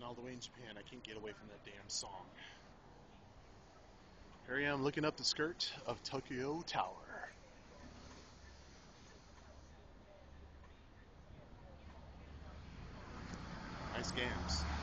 living all the way in Japan, I can't get away from that damn song. Here I am looking up the skirt of Tokyo Tower. Nice games.